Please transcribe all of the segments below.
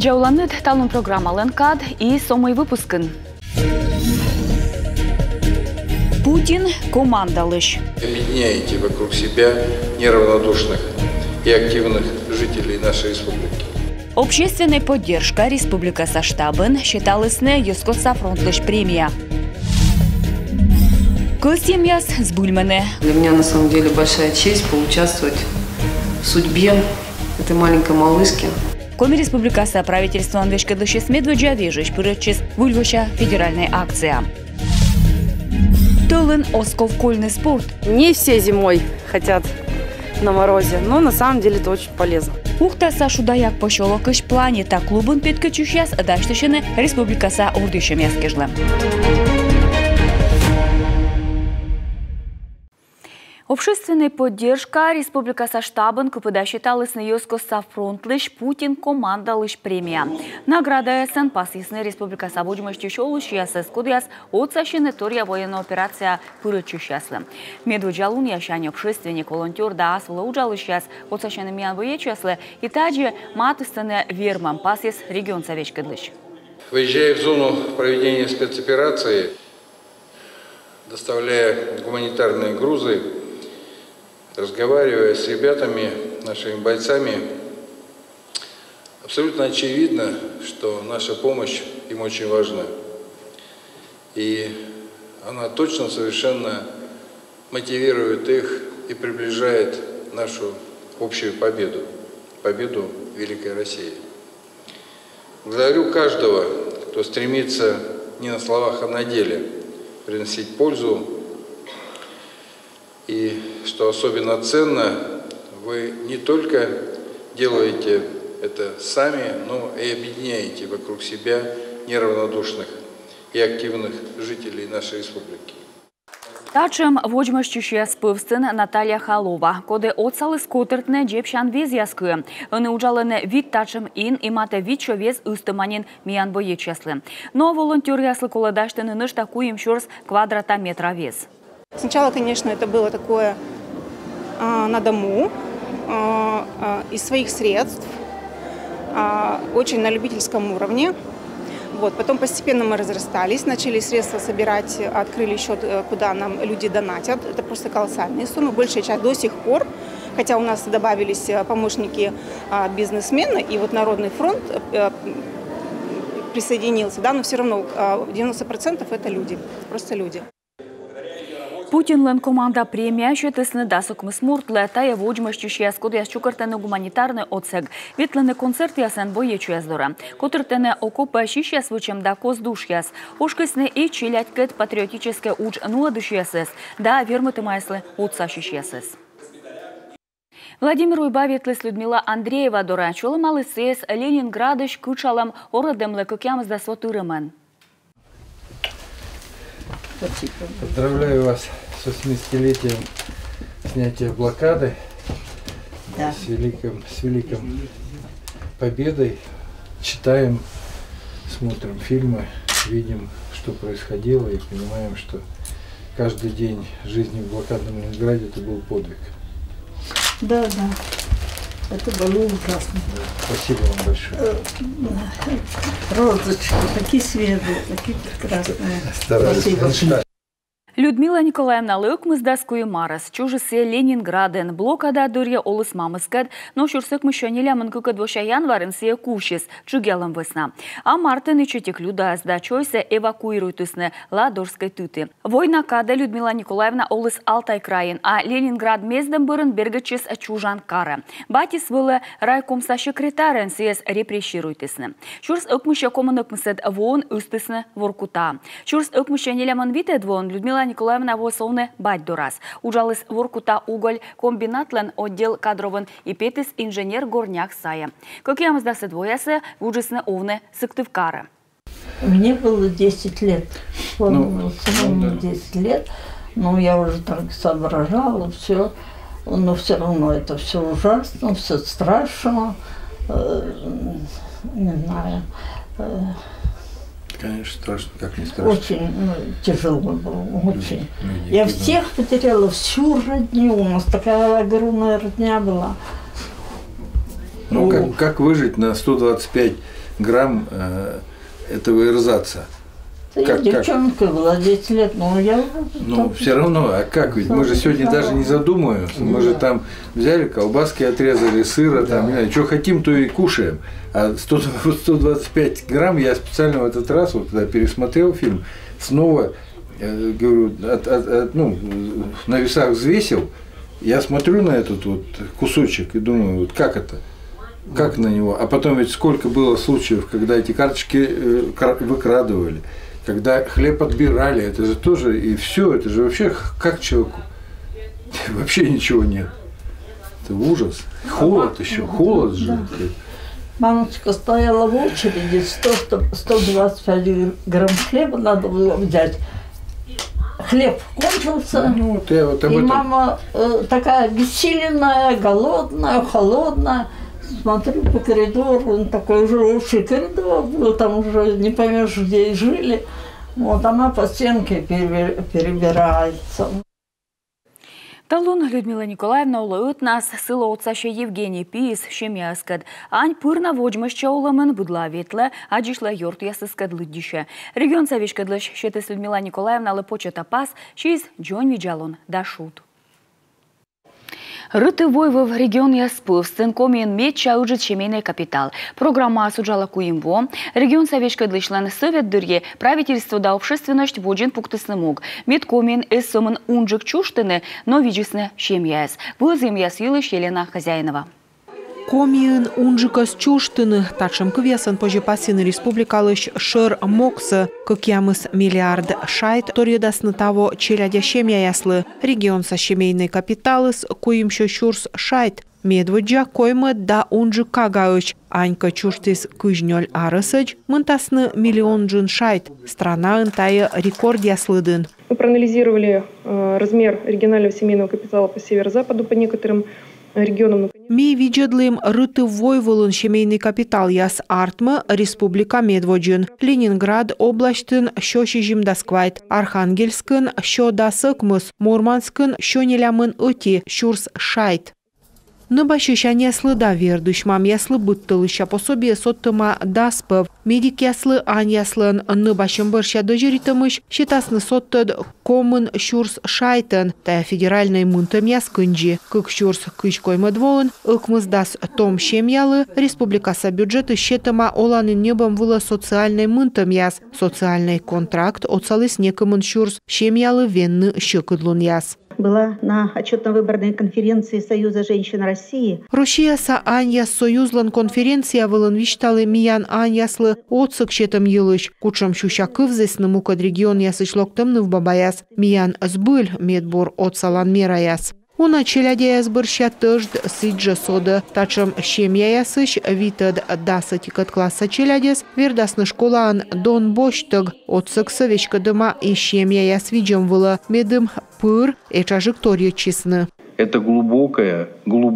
Джауланет талон программа Ленкад и самый выпускын. Путин командалыш. Объединяйте вокруг себя неравнодушных и активных жителей нашей республики. Общественная поддержка Республика Саштабын считалась не Юскотса фронтлыш премия. Костемьяс с Бульмане. Для меня на самом деле большая честь поучаствовать в судьбе этой маленькой малышки. Коми Республикаса правительство Анвешка Дышес Медведжа вежешь пырычес вульвоща федеральная акция. Толын Осков кольный спорт. Не все зимой хотят на морозе, но на самом деле это очень полезно. Ухта Сашу Даяк пошелокыш планета клубын петкачущас даштышыны Республикаса ордышем яскежлы. Общественная поддержка Республика Саштабын КПД считалась на Юскоса фронтлыш Путин командалыш премия. Награда СН пасисны Республика Сабуджмащу шоулышьясы скудяс от сащины тория военная операция пырычущаслы. Медведжалун яшань общественник волонтер да асвала уджалышьяс от сащины миян воечаслы и также матыстаны вермам пасис регион Савечкадлыш. Выезжая в зону проведения спецоперации, доставляя гуманитарные грузы, разговаривая с ребятами, нашими бойцами, абсолютно очевидно, что наша помощь им очень важна. И она точно, совершенно мотивирует их и приближает нашу общую победу, победу Великой России. Благодарю каждого, кто стремится не на словах, а на деле приносить пользу. И, что особенно ценно, вы не только делаете это сами, но и объединяете вокруг себя неравнодушных и активных жителей нашей республики. Тачем воджмащущая спывстын Наталья Халова, коды отсалы скотертне джепшан вез яскы. Они ужалены вид тачем ин и мате вид, что вез устыманин миян боечеслы. Но волонтер яслы коладаштыны ныш такую им шурс квадрата метра вес. Сначала, конечно, это было такое на дому, из своих средств, очень на любительском уровне. Вот. Потом постепенно мы разрастались, начали средства собирать, открыли счет, куда нам люди донатят. Это просто колоссальные суммы. Большая часть до сих пор, хотя у нас добавились помощники бизнесмена, и вот Народный фронт присоединился, да, но все равно 90% это люди, просто люди. Путин лен команда премия считысны дасок смурт летая воджмащущая скудяс чукартене гуманитарный отсег. Ветлены концерт ясен боечуяздора. Котертене окопа шишяс вычем да коздушьяс. Ушкысны и чилять кэт патриотическое уч нуадушьясэс. Да вермыты майслы утсащущясэс. Владимир Уйбавитлес Людмила Андреева дора чоломалы сэс Ленинградыш кучалам ородем лекокямс да сватырымен. Поздравляю вас с 80-летием снятия блокады, да. с великом победой. Читаем, смотрим фильмы, видим, что происходило, и понимаем, что каждый день жизни в блокадном Ленинграде это был подвиг. Да, да. Это было ужасно. Да. Спасибо вам большое. Розочки, такие светлые, такие прекрасные. Спасибо. Людмила Николаевна Леукмыз даскую Марас, чужисе Ленинграден, блокада дурья олыс мамыскад, но шурсык мышонеля мынкыкад воша январын сие кушис, чугелым весна. А мартын и чутик люда сдачойся эвакуируйтысны Ладорской туты. Война када Людмила Николаевна олыс Алтай краин, а Ленинград мезден бырын бергачес чужан кара. Батис вылы райкомса секретарен сиес репрессируйтысны. Шурс ыкмыша комыныкмысыд вон ыстысны воркута. Шурс ыкмышонеля мынвитед вон Людмила Николаевна Восовны бать дурас. Ужалыс воркута уголь комбинатлен отдел кадровын и петис инженер горняк сая. Как я мздасы двоясы, вуджисны овны сыктывкары. Мне было 10 лет. Помню, 10 лет. Ну, я уже так соображала, все. Но все равно это все ужасно, все страшно. Не знаю. Конечно, страшно, как не страшно. Очень тяжело было, очень. Я всех потеряла, всю родню. У нас такая огромная родня была. Ну, как выжить на 125 грамм этого эрзаца. Я девчонка была, 10 лет, но я... Ну, все равно, а как ведь? Мы же сегодня даже не задумываемся. Мы же там взяли колбаски, отрезали, сыра, там, не знаю, что хотим, то и кушаем. А 125 грамм я специально в этот раз, вот когда пересмотрел фильм, снова, говорю, на весах взвесил, я смотрю на этот вот кусочек и думаю, вот как это? Как на него? А потом ведь сколько было случаев, когда эти карточки выкрадывали, когда хлеб отбирали, это же тоже, и все, это же вообще как человеку? Вообще ничего нет. Это ужас. Холод еще, холод же. Мамочка стояла в очереди, 125 грамм хлеба надо было взять. Хлеб кончился, ну, вот я вот об и этом. мама такая обессиленная, голодная, холодная. Смотрю по коридору, такой уже общий коридор был, там уже не поймешь, где и жили. Вот она по стенке перебирается. Талон Людмила Николаевна улаут нас сила отца ще Евгений Пис, шемяскад. Ань пырна воджмаща уламын будла ветле, аджишла йорт ясыскад лыддише. Регион савишкадлыш щетес Людмила Николаевна лыпочета пас, шиз Джон Виджалон дашут. Рыты войвов регион яспыв, сценкомин меча уджит семейный капитал. Программа осуджала куимбо. Регион савишкадлышлан совет дырье, правительство да общественность воджин пуктысны мог. Медкомин эссомын унджик чуштыны, но виджисны шемьяс. Вылзым ясвилыш Елена Хозяинова. Комиын унжикас чуштыны, тачым квесан пожепасины республикалыш шыр моксы, кокямыс миллиард шайт, торьедасны того челядя шемьяяслы, регион со семейный капиталыс, куимшо шурс шайт, медводжа коймы да унжик кагауч, анька чуштис кыжнёль арысыч, мынтасны миллион джин шайт, страна ынтая рекорд яслыдын. Мы проанализировали размер регионального семейного капитала по северо-западу по некоторым регионам. Ми виджедлым рыты войволын семейный капитал яс артмы республика медводжин. Ленинград облаштын шоши жимдасквайт, Архангельскын шо дасыкмыс, Мурманскын шо нелямын ыти, шурс шайт. Ныбашыша яслыда вердыш мам яслы быттылыша пособие соттыма даспыв. Медик яслы ан яслын ныбашым бырша дожиритымыш, щитасны соттыд комын шурс шайтын, тая федеральный мынтым яскынжи. Кык шурс кыш коймыдволын, ыкмыздас том шемьялы, республикаса бюджеты щетыма оланын небом вылы социальный мынтым яс, социальный контракт отсалыс некымын шурс шемьялы венны щекыдлун яс. Была на отчетно-выборной конференции Союза женщин России. Россия са Анья Союзлан конференция вылын вишталы миян Аньяслы отсык щетым йылыш. Кучам щуща кывзесны мукад регион ясышлоктымны в бабаяс. Миян сбыль медбор отсалан мераяс. Уна челядя сбырща тыжд сиджа сода, тачам шемья ясыш витад дасатикат класса челядес, вердасны школаан дон боштыг, отсык совечка дыма и шемья яс виджем выла, медым пыр и тражектория честны. Это глубокая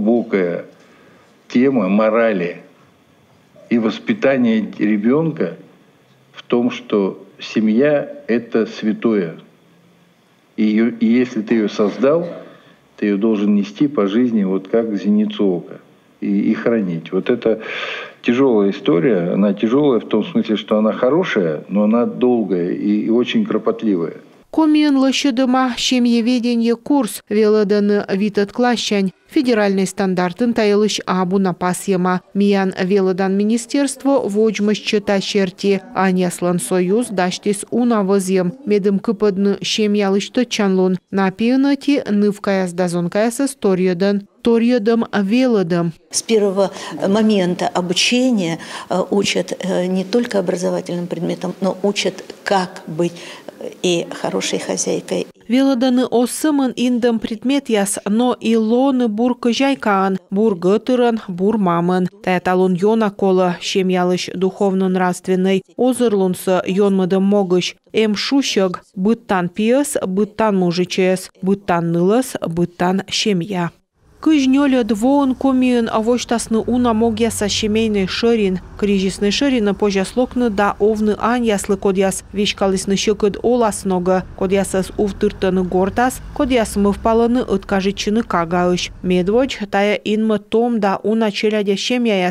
тема морали и воспитания ребенка в том, что семья – это святое. И если ты ее создал, ты ее должен нести по жизни вот как зеницу ока и хранить. Вот это тяжелая история. Она тяжелая в том смысле, что она хорошая, но она долгая и очень кропотливая. Комин лощадыма семьеведенье курс велоданы витат клащань. Федеральный стандартын тайылыш абу напасьема. Миян велодан министерство воджмыш чыта черти. Аньяслан союз даштис унавызьем. Медым кыпыдны шемьялышты чанлун. Напиынати нывкаяс дазонкаяс историядын. Торьедом велодом. С первого момента обучения учат не только образовательным предметам, но учат, как быть и хорошей хозяйкой. Велоданы осымын индым предмет яс, но и лоны бур кыжайкаан, бур гытырын, бур мамын. Таяталун йона кола, шемьялыш духовно-нравственный, озырлунсы йонмыдым могыш. Эм шущыг, быттан пиес, быттан мужичес, быттан нылыс, быттан шемья. Кыжнёле двоон комиын авоштасны уна могьяса семейный шырин, кризисный шырин пожаслокны да овны аньяслы кодяс вешкалысны щекыд оласнога, кодясас увтыртыны гортас, кодяс мывпалыны ыткажичыны кагауш. Медводь тая инмы том да уна челядя шемьяяслы,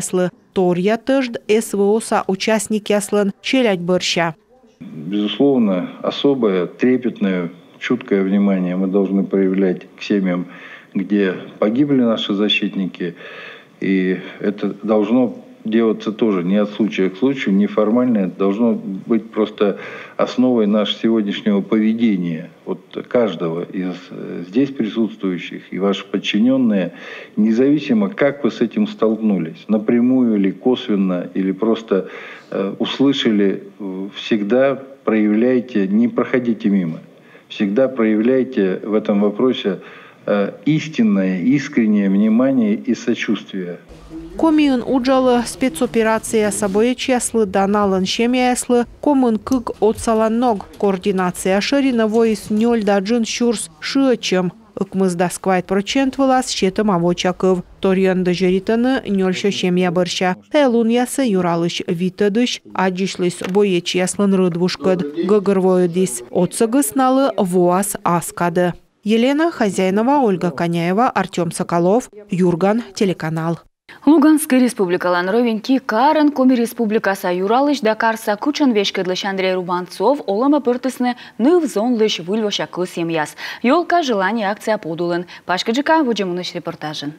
Торья тыжд СВО-са участники аслын челядь борща. Безусловно, особое, трепетное, чуткое внимание мы должны проявлять к семьям, где погибли наши защитники. И это должно делаться тоже не от случая к случаю, неформально. Это должно быть просто основой нашего сегодняшнего поведения. Вот каждого из здесь присутствующих и ваши подчиненные, независимо, как вы с этим столкнулись, напрямую или косвенно, или просто услышали, всегда проявляйте, не проходите мимо. Всегда проявляйте в этом вопросе истинное, искреннее внимание и сочувствие. Комиын уджалы спецоперация собой чеслы даналын шемяслы комын кык отсаланног координация ширина воис нёльдаджин шурс шычым. Ыкмызда сквайт процент вылаз щетым авочаков. Торьянды жиританы нёльшо шемья борща. Тайлун ясы юралыш витадыш, аджишлыс боеч яслын рыдвушкад. Гагырвоюдис отсыгысналы воас аскады. Елена Хозяинова, Ольга Коняева, Артем Соколов, Юрган, телеканал. Луганская республикалан ровеньки Карен Коми республикаса Юралыш Дакарса Кучан вешкадлыш Андрей Рубанцов олама пыртысны ныв зонлыш выльвоша кыз семьяс. Ёлка желание акция подулын. Пашкаджика вуджемуныш репортажын.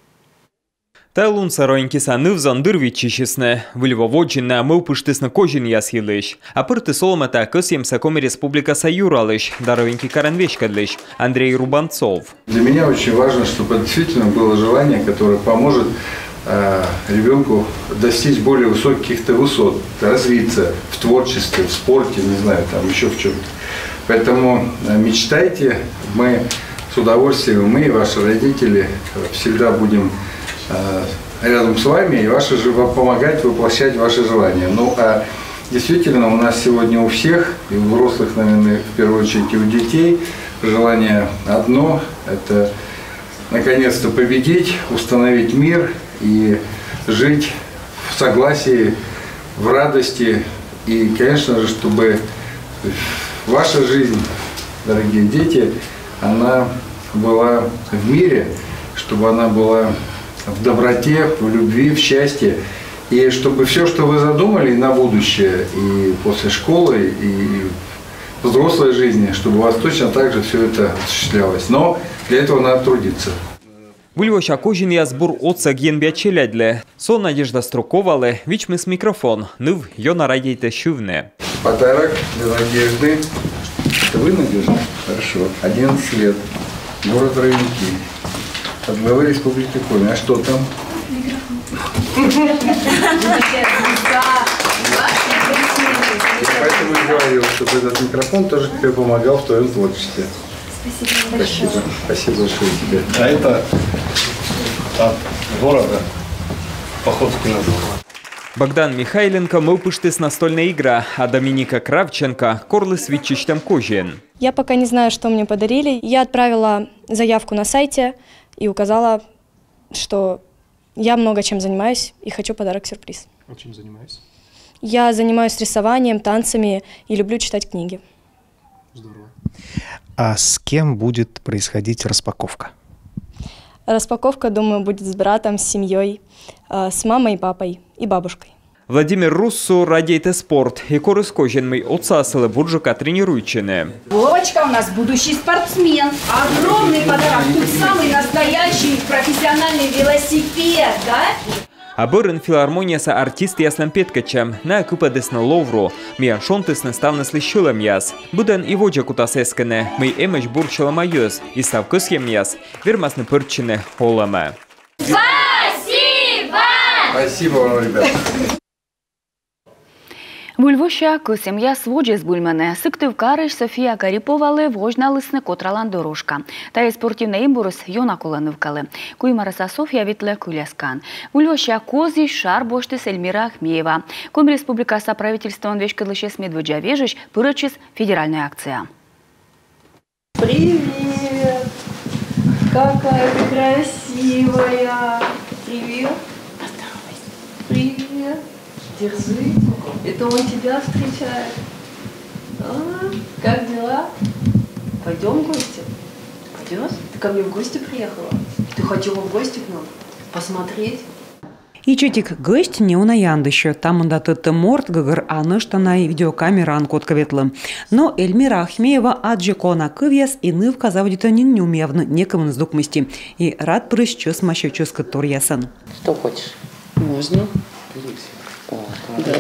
Тайлун сароинкиса нывзан дырвичишисне, выльвоводжинна мылпыштысны кожин ясхилыш. А пырты соломата кысемса Коми республикаса Юралыш, даровеньки Карен вешкадлыш Андрей Рубанцов. Для меня очень важно, чтобы действительно было желание, которое поможет ребенку достичь более высоких высот, развиться в творчестве, в спорте, не знаю, там еще в чем-то. Поэтому мечтайте, мы с удовольствием, мы и ваши родители всегда будем рядом с вами и помогать воплощать ваши желания. Ну а действительно у нас сегодня у всех, и у взрослых, наверное, в первую очередь и у детей, желание одно – это наконец-то победить, установить мир и жить в согласии, в радости. И, конечно же, чтобы ваша жизнь, дорогие дети, она была в мире, чтобы она была в доброте, в любви, в счастье. И чтобы все, что вы задумали на будущее, и после школы, и в взрослой жизни, чтобы у вас точно так же все это осуществлялось. Но для этого надо трудиться. Выльвоша кожин язбур отца генбя челядле. Сон Надежда Струковалы, вичмис микрофон, ныв йона радейте шувне. Подарок для Надежды. Это вы, Надежда? Хорошо. 11 лет. Город Ровеньки. От главы Республики Коми. А что там? Микрофон. Поэтому я говорил, чтобы этот микрофон тоже тебе помогал в твоем творчестве. Спасибо большое. Спасибо большое тебе. А это от города Походский назад. Богдан Михайленко мылпыштыс настольная игра, а Доминика Кравченко корлы с вичищем кожин. Я пока не знаю, что мне подарили. Я отправила заявку на сайте и указала, что я много чем занимаюсь и хочу подарок-сюрприз. А чем занимаешься? Я занимаюсь рисованием, танцами и люблю читать книги. Здорово. А с кем будет происходить распаковка? Распаковка, думаю, будет с братом, с семьей, с мамой и папой и бабушкой. Владимир Руссу радейте спорт и корыс кожинмый отсасылы буржука тренирующины. Вовочка у нас будущий спортсмен. Огромный подарок. Тут самый настоящий профессиональный велосипед, да? А бырын филармонияса артист яслым петкачем, на купадысны ловру, миян шонтысны ставны слышылым яс. Буден и воджа кутас эскене, мы эмэш бурчылым айыз, и ставкыс ем яс, вермасны пырчыны олама. Спасибо! Спасибо вам, ребята. Вульвоща семья своджес бульмане. Сыктыв карыш София Кариповалы вожналысны котралан дорожка. Та и спортивный имбурус Йона Кулановкалы. Куймараса София Витле Куляскан. Вульвоща кози шар боштыс Эльмира Ахмеева. Коми республикаса правительством вешкадлышес медводжа вежиш пырычес федеральная акция. Привет! Какая ты красивая! Привет! Привет! Держи. Это он тебя встречает. Как дела? Пойдем в гости? Пойдешь? Ты ко мне в гости приехала? Ты хотела в гости к нам? Посмотреть? И читик гость не унаяндыще, там датыты морт гыгыр аныштанай видеокамера анкотка ветлы. Но Эльмира Ахмеева аджикона кывьяс и нывка заводитанин неумевно некому наздукмости. И рад прыщ чёс мащевчёс который ясан. Что хочешь? Можно. Да.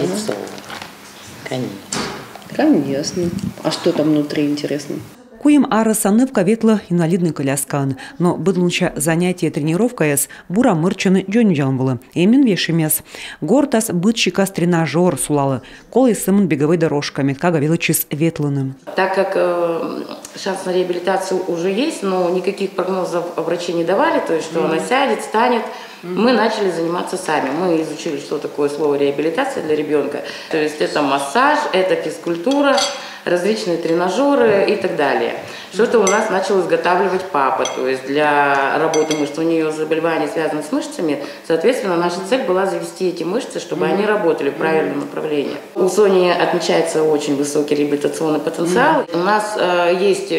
Конечно. А что там внутри интересно? Куем араса нывка ветла инвалидный коляскан. Но быдлунча занятие тренировкаяс бура мырчыны жөн было. Эмин вешемес. Гортас бытчикас тренажер сулалы. Колы сымын беговой дорожками, как величис ветлыным. Так как шанс на реабилитацию уже есть, но никаких прогнозов врачи не давали, то есть что она сядет, станет, мы начали заниматься сами. Мы изучили, что такое слово реабилитация для ребенка. То есть это массаж, это физкультура, различные тренажеры и так далее. Что-то у нас начал изготавливать папа, то есть для работы мышц. У нее заболевания связаны с мышцами, соответственно, наша цель была завести эти мышцы, чтобы они работали в правильном направлении. У Сони отмечается очень высокий реабилитационный потенциал. У нас есть,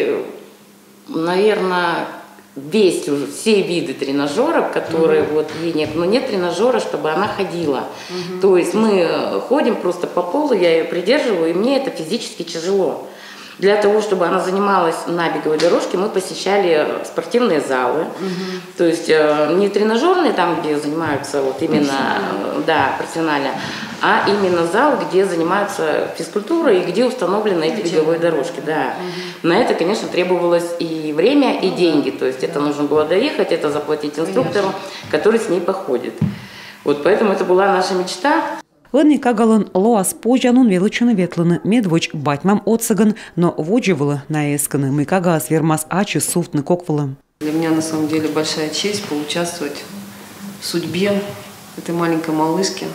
наверное, все виды тренажеров, которые вот ей нет, но нет тренажера, чтобы она ходила. То есть мы ходим просто по полу, я ее придерживаю, и мне это физически тяжело. Для того, чтобы она занималась на беговой дорожке, мы посещали спортивные залы. То есть не тренажерные, там, где занимаются вот именно, да, профессионально, а именно зал, где занимаются физкультурой и где установлены эти беговые дорожки. Да. На это, конечно, требовалось и время, и деньги. То есть это нужно было доехать, это заплатить инструктору, который с ней походит. Вот поэтому это была наша мечта. Лыни кагалын лоас пожанун величины ветлыны медвоч батьмам отсаган, но водживала на эсканы мы кагас вермас ачи суфтны коквалы. Для меня на самом деле большая честь поучаствовать в судьбе этой маленькой малышки.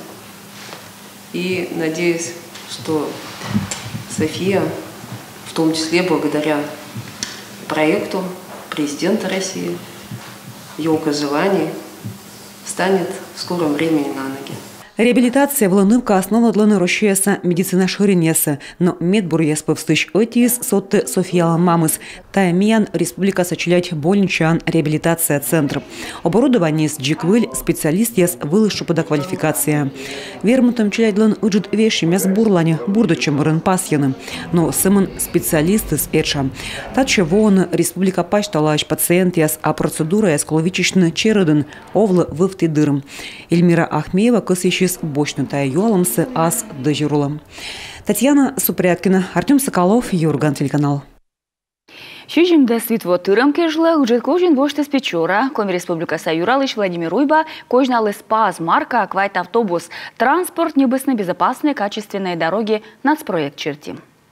И надеюсь, что София, в том числе благодаря проекту президента России, «Елка желаний», станет в скором времени на ноги. Реабилитация вланывка основа дланы рощеса медицина ширинеса, но медбур яспывстыш отис сотты София мамыс, тая миян республика сочелять больничан реабилитация центр. Оборудование с джиквыль специалист яс вылышу пода квалификация. Вермутом челять длан уджит веши мяс бурлане, бурдочем рын пасьяны, но сымын специалисты с эча. Таче вон республика пачталач пациент яс, а процедура яс коловичечны чередын, овлы вывтидырм. Эльмира Ахмеева кысыщи бочнутая юаломсы ас дежурулом. Татьяна Супряткина, Артем Соколов, Юрган телеканал. Шижимда свитво тырым кежла, уджет кожин вошты с Печора, Коми Республика Юралыч Владимир Уйба, кожналы спаз марка Аквайт автобус, транспорт небесно безопасные качественные дороги, нацпроект черти.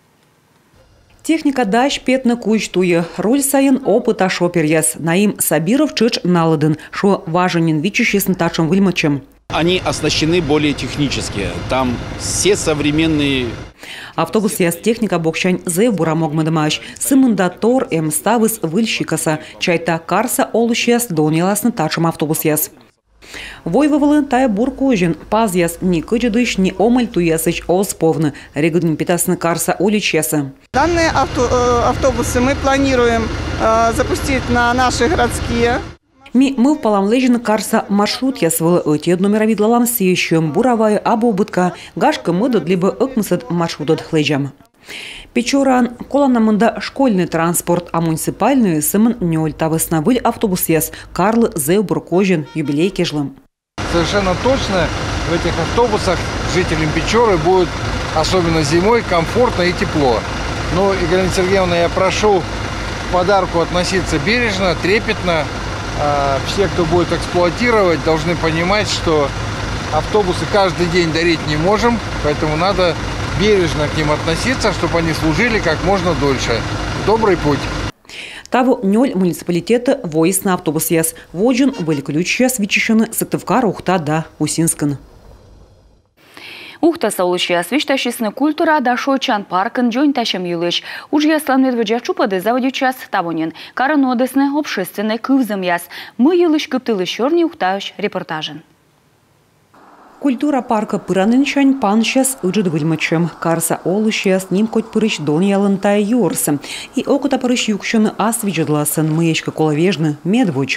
Техника дащ петна куйштуе, роль сайын опыт ашопер яс, Наим Сабиров чыч наладын, шо важенен вичущий с натачем выльмачем. Они оснащены более технически. Там все современные... Автобус яс техника бокшань зев бурамог мадамаш. Сымында тор ставыс выльщикаса. Чайта карса олущияс донеласын тачым автобус яс. Войвовалы тая буркожин. Паз яс ни кычыдыш, ни омыль туясыч осповны. Регудын питасны карса оличеса. Данные автобусы мы планируем запустить на наши городские. Мы в паламлежин карса маршрут ясвала эти номеровидлалам сеющим буравая абобытка гашка мыдат либо ыкмысад маршрутат хлежам. Печоран коланамында школьный транспорт, а муниципальный сымын нёль тавыснавыль автобус яс Карл Зеубуркожин юбилей кежлым. Совершенно точно в этих автобусах жителям Печоры будет, особенно зимой, комфортно и тепло. Но, Галина Сергеевна, я прошу к подарку относиться бережно, трепетно. Все, кто будет эксплуатировать, должны понимать, что автобусы каждый день дарить не можем, поэтому надо бережно к ним относиться, чтобы они служили как можно дольше. Добрый путь! Того нёль муниципалитета воис на автобус яс. Воджен были ключи свечищены Сыктывкар Ухта да Усинскан. Ухта саулыча свиштащисны культура дашойчан паркын жойн тащам юлыш. Уж яслан медведжа чупады заводючас тавонен. Карын одесны общественный кывзым яс. Мы юлыш кыптылы шорни ухтаюш репортажен. Культура парка пыранынчань панщас ыджыд выльмачем. Карса олущас ним коть пырыч дон ялынтай юрсы. И окута пырыч юкшыны ас виджедласын мыечка коловежны медвоч.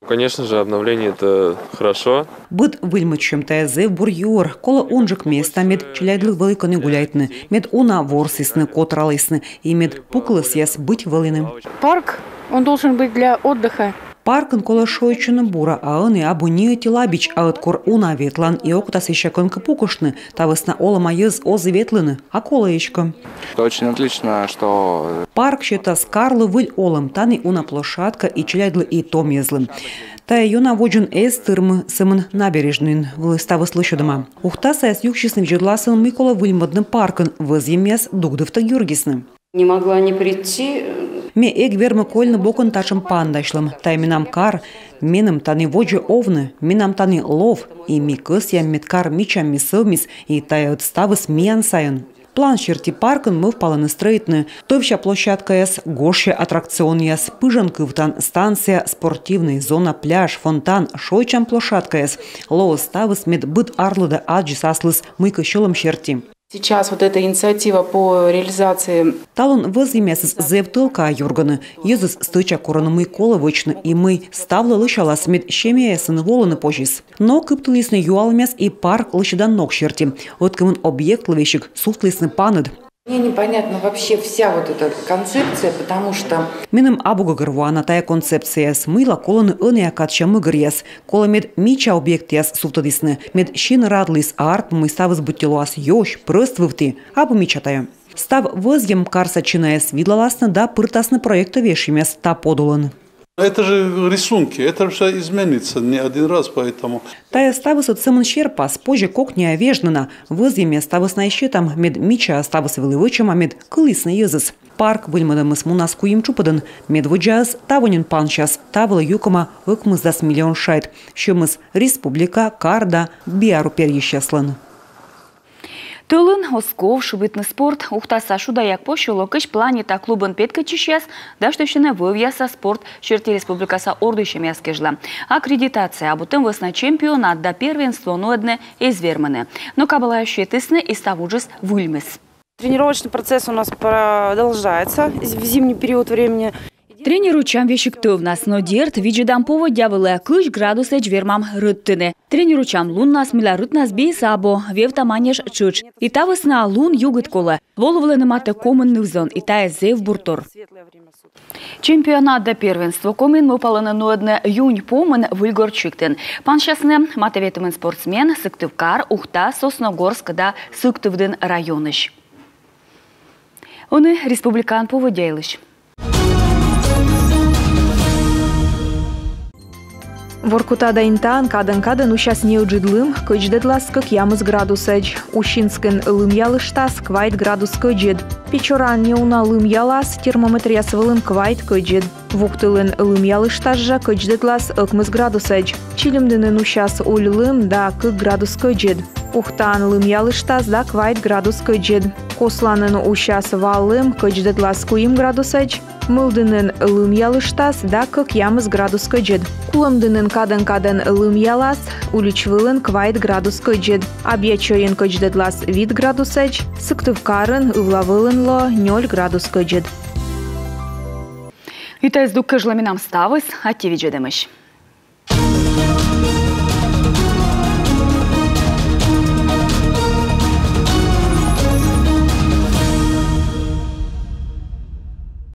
Конечно же, обновление это хорошо. Быт выльмычем ТЗ бурьюр, кола онжик места мед челяйдлы великоны гуляйтны, мед уна ворсисны, котралысны и мед пуклысяс быть велины. Парк, он должен быть для отдыха. Паркын кола шойчуны бура, а они абуния тилабич, а откор уна ветлан и октас еще конка пукушны, тавысна ола майыз озы ветлыны, а колаечка. Это очень отлично, что... Парк счета скарлы выль олам, таны уна площадка и челяйдлы и том езлым. Та ее наводжен эстырмы сымын набережнын, влыстава слышадыма. Ухтаса с югчисным жерласым Микола выльмадным паркын, вызъемес дугдывта Георгисны. Не могла не прийти. Ме эгвермы кольны бокон тачым пандашлым. Тай минам кар, меным таны воджи овны, минам таны лов, и ми кыс ям меткар мичам мисылмис, и тай отставыс миян сайын. План черти паркын мы впаланы стройтны. Товща площадка яс, гоше аттракцион яс, пыжанка втан станция, спортивный, зона пляж, фонтан, шойчам площадка яс. Лоу ставыс мед быт арлыда аджис аслыс мыка щелом черти. Сейчас вот эта инициатива по реализации... Талон возымесыз зевтылка юрганы. Езус стыча корону Микола вычны, и мы ставлы лышалас мед щемеясын волыны пожис. Но кыптылысны юалмес и парк лышедан ног черти. Откымын объект ловещик суфтлысны панед. Мне непонятна вообще вся вот эта концепция, потому что... Миным абуга гырвана тая концепция смыла колоны ыния катча мыгырьяс. Кола мед мича объект яс суфтадисны. Мед щин радлыс арт мы ставыз бутилуас ёш, прыст вывты, абу мичатая. Став возьем карса чинаяс видлаласны да пыртасны проекта вешимяс та подулын. Это же рисунки, это же изменится не один раз, поэтому... Тая ставыс от сымын шерпас, позже кокня вежнана. Возьеме ставыс на щитам, мед мича ставыс вылывычем, а мед кылысны езыс. Парк выльмадам с мунаску им чупадан, мед воджаз тавонин панчас, тавыла юкома выкмыз дас миллион шайт. Щемыз республика, карда, биару перьещаслан. Тылын, Осков, шубытный спорт, ухтаса шудаяк пощуло кыш планета клубын петка чищас, да что еще на вывьяса спорт черти республикаса ордыщем яскежла. Аккредитация абутым весна чемпионат да первенство нуэдне изверманы. Но кабалающие тысны и ставуджис выльмес. Тренировочный процесс у нас продолжается в зимний период времени. Тренеру чам вещиктовнас, но дерт виджидам поводявылы кыш градусы джвермам рыттыны. Тренеру чам лун нас мила рытнас бейсабо, вевта манеж чыч. И та весна лун югыт колы, воловлы маты комын нывзон, и та зев буртор. Чемпионат до первенства комын выпаланы нуэдны юнь помын выльгорчиктен. Паншасны матоветымын спортсмен Сыктывкар, Ухта, Сосногорск да Сыктывдын районыш. Оны республикан поводяйлыш. Воркута интан кадан ущас неуджидлым, кычдедлас как ямыз градусэдж. Ущинскэн лым ялыштас квайт градус кыджед. Печоран неуна лым ялас термометрияс вылым квайт кыджед. Вуктылын лым ялыштас жа кычдедлас ыкмыз градусэдж. Чилимдынын ущас уль лым да кык градус кыджед. Ухтан лым ялыштас да квайт градус кыджед. Косланын ущас валым кычдедлас куим градусэдж. Мылдынын лым ялыштас да кык ямыз градус кыджед. Кулымдынын кадан лым ялас, уличвылын квайт градус кыджед. Абьячойын кыдждедлас вид градусэдж, Сыктывкарын ывлавылын ло 0 градус кыджед. Итайздук кыжламинам ставыс, а те виджедемыш.